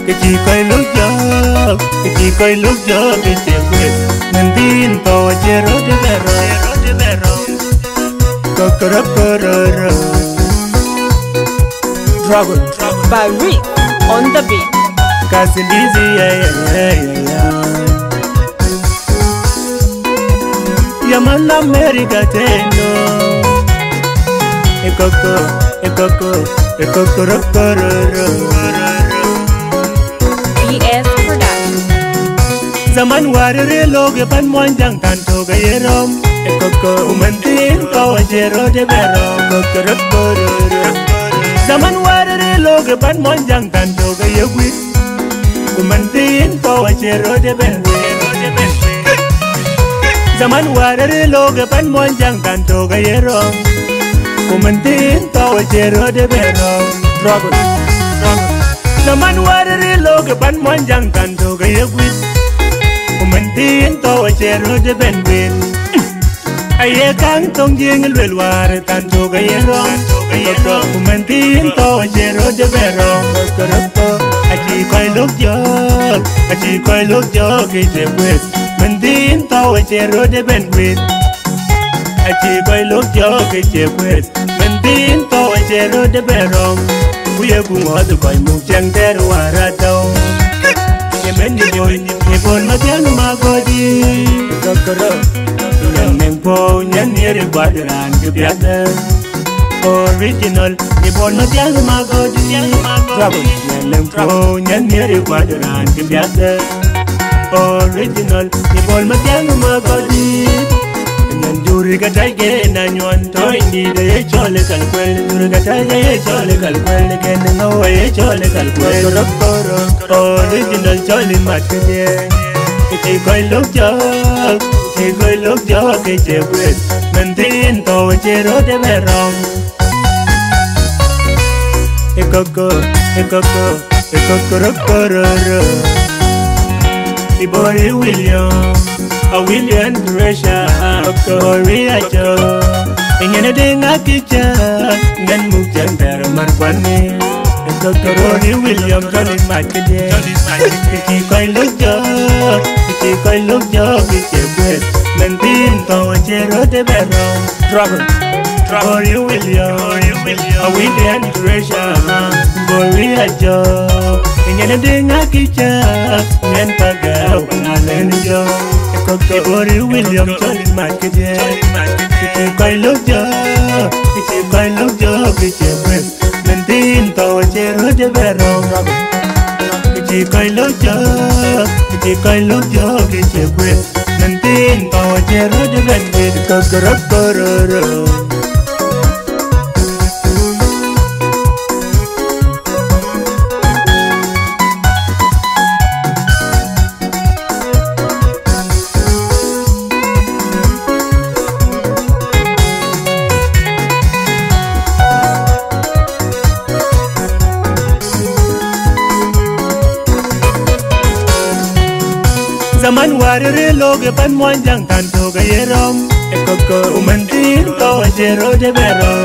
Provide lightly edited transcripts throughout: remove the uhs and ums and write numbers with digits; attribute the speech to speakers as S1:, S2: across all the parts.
S1: chỉ coi lúc gió cái chuyện quên nên tin to che rốt để bero có
S2: Dragon by Rick on the beat.
S1: Casin dizzy Yaman America teno Ekoko
S2: BS Production.
S1: Zaman warere loge pan monjang tanto gayerom Ekoko umantin to ajero de bero Zaman warere loge pan monjang tanto gayewit umantin to ajero de bero Zaman warere loge pan monjang tanto gayerom umantin to ajero de bero
S2: Dragon.
S1: Zaman warere loge pan monjang tanto gayewit umantin to ajero de benwin Aye kang tong jing el war tanto gayero umantin to ajero de bero achi koi lok jo ke je wet mantin to ajero de benwin achi koi lok jo ke je wet mantin to ajero de bero uye ku ngod koi mu chang ter warato yemen ni bon ma tiang ma godi Neng po nyan nere badran ke biada original ni bon ma tiang ma godi Neng po nyan nere badran ke biada original ni bon ma tiang ma godi Nang juri ka dai ge na nyon toy ni de chole kal kwel juri ka dai ge chole kal kwel ke no ye chole kal kwel original chole mat ke je chỉ coi lúc gió cái chế quyết mình tin tôi chế rốt để bè rong Ekoko Ibori William Gracia Okori ajo ingin dengar kita dan mukjang termarkwani Ekoko William Johnny Mackie chỉ coi lúc gió cái chế quyết mình tin tôi chế rốt để bè rong
S2: Dragon.
S1: Boy William Gracia Boy ajo ingin dengar kita dengan pagau pengalan jo Boy William Johnny Mackie chỉ coi lúc gió cái chế quyết mình tin tôi chế rốt để bè rong chỉ coi lúc gió cái chế quyết mình tin tôi chế rốt để bè rong Zaman warere loge pan monjang tanto gayerom Ekoko umantin to ajero de berom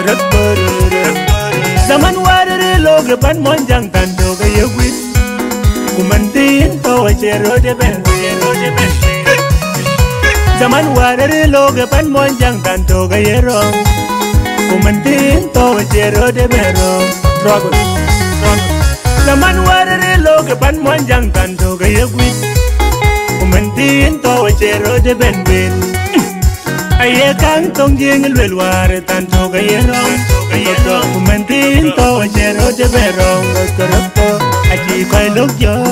S1: Zaman warere loge pan monjang tanto gayewit umantin to ajero de berom Zaman warere loge pan monjang tanto gayerom umantin to ajero de berom
S2: Dragon.
S1: Zaman warere loge pan monjang tanto gayewit umantin to ajero de benwin Aye kang tong jing el war tanto gayero umantin to ajero de bero achi koi lúc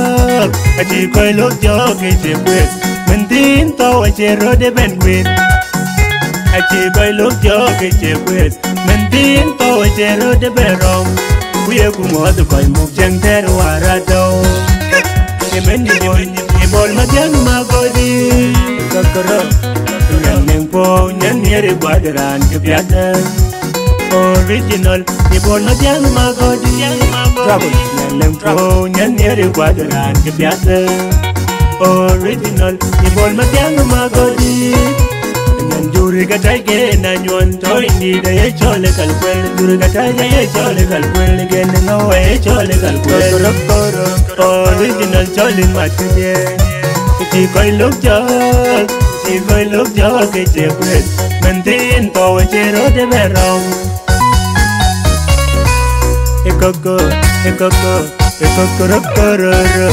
S1: gió cái chế quyết mantin to ajero de benwin achi koi lúc gió cái chế quyết mantin to ajero de bero uye ku ngod koi mu chang ter warato yemen ni bon ma tiang ma godi Neng po nyan nere badran ke biada original ni bon ma tiang ma godi
S2: Dragon.
S1: Neng po nyan nere badran ke biada original ni bon ma tiang ma godi Ngan juri ka dai ge na nyon toy ni de chole kal kwel juri ka dai ge chole kal kwel ge no chole kal kwel original cholin matkuye chỉ coi lúc cho cái chiếc quên mình tin tàu chơi rốt để về rong ekoko rokoro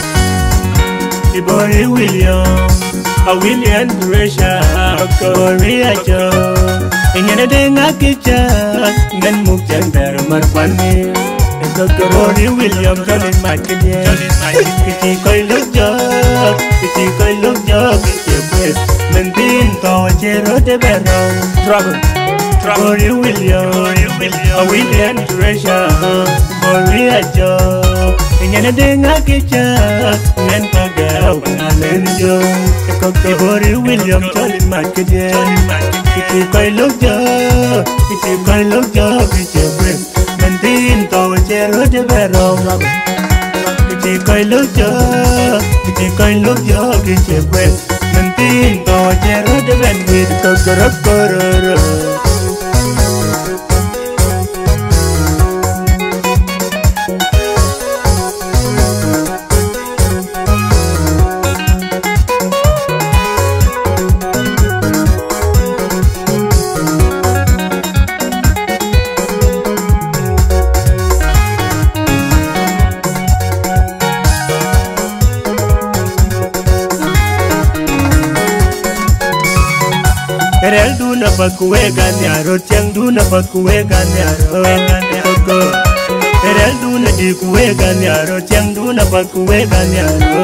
S1: Ibori William Duresha Ibori ajo Inyana denga kicha Ngan mukjang darmar pani Ibori William Jolin Makine Kichi koi lukjo Kichi pwes Mentin to chero de berong Ibori William Duresha Ibori ajo Inyana denga kicha Ngan pagaw pangalan jo Ibori William Jolin Makine Kichi koi lukjo Kichi pwes Mentin to chero de berong Kichi koi lukjo Kichi pwes Mentin to chero de berong Kokoro Erel du na pakwe ganyaro tiang du na pakwe ganyaro Erel du na dikwe ganyaro tiang du na pakwe ganyaro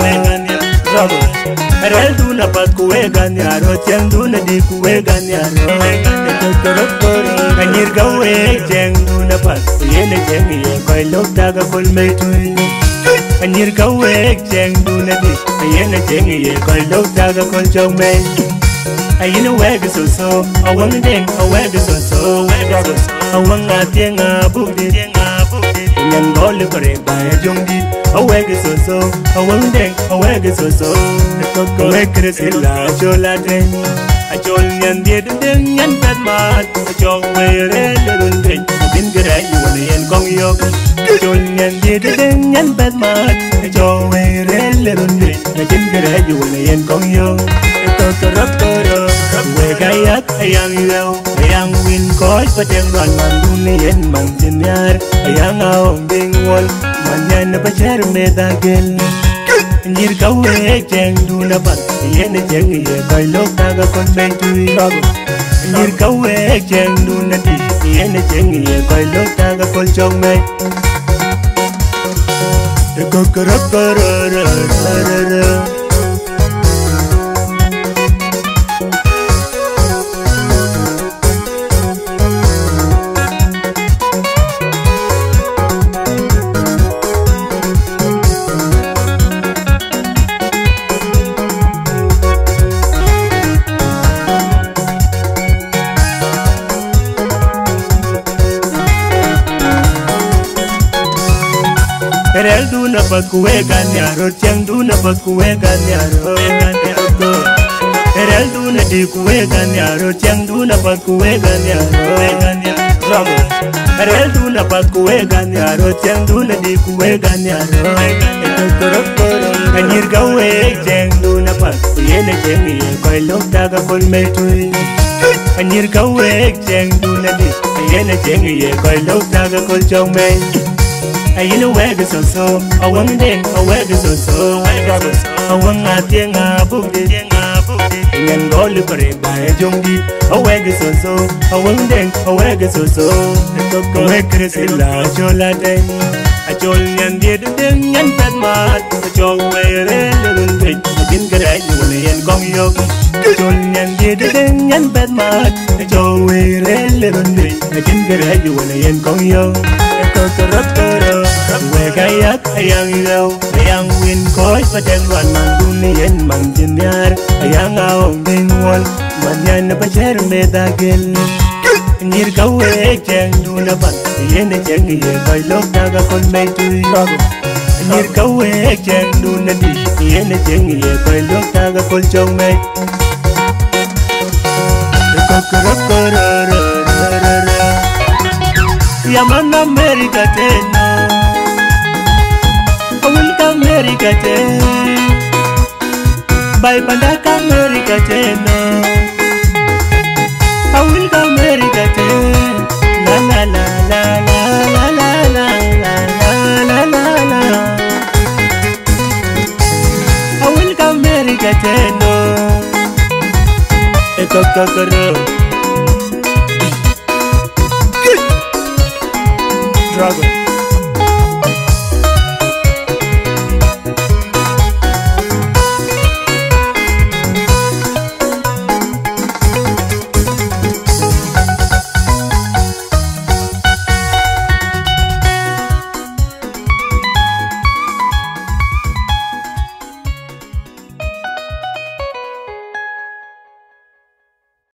S1: Erel du na pakwe ganyaro tiang du na dikwe ganyaro Kanyir gawe tiang du na pak yene tiang ye koi lok daga kol meitui Kanyir gawe tiang du na dik yene tiang ye koi lok daga kol chong mei Ayina wega so awang ding awega so awang ating abudi Nyan gol kore baya jongdi awega so awang ding awega so Wekre sila chola ding Achol nyan dia ding nyan patmat Achol were lerun ding Din gerai wana yan kong yok Achol nyan dia ding nyan patmat Achol were lerun ding Din gerai wana yan kong yok Kokoro Wegayak ayang ilaw Ayang win koy Pateng ron mandunian mang sinyar Ayang awang bingwol Manyan na pachar medagel Njir kawe jeng du na pat Yen jeng ye koy lok taga kon bentui Njir kawe jeng du na di Yen jeng ye koy lok taga kon chong me Kokoro Erel du na pakwe ganyaro tiang du na pakwe ganyaro Erel du na dikwe ganyaro tiang du na pakwe ganyaro Erel du na pakwe ganyaro tiang du na dikwe ganyaro Kanyir gawe tiang du na pak yene tiang ye koi lok daga kol meitui Kanyir gawe tiang du na dik yene tiang ye koi lok daga kol chong mei Ayina wega so awang ding awega so awang ating abudi Nyan gol kore baya jongdi awega so awang ding awega so Wekre sila chola ding Achol nyan dia ding nyan patmat Achol were lerun ding Din gerai wana yan kong yok Achol nyan dia ding nyan patmat Achol were lerun ding Din gerai wana yan kong yok Kokoro Wegayak ayang ilaw Ayang win koy Pateng ron mandunian mang jinyar Ayang awang bingwol Manyan na pachar medagel Njir kawe jeng du na pat Yene jeng ye koy lok daga kon meitui Njir kawe jeng du na di Yene jeng ye koy lok daga kol chong mei Kokoro Yaman America teno I will come America ten. Bye Pandaka America ten. I will go America ten. La la la la la la la la la la la. I will go America ten. Ekakakaro. Dragon.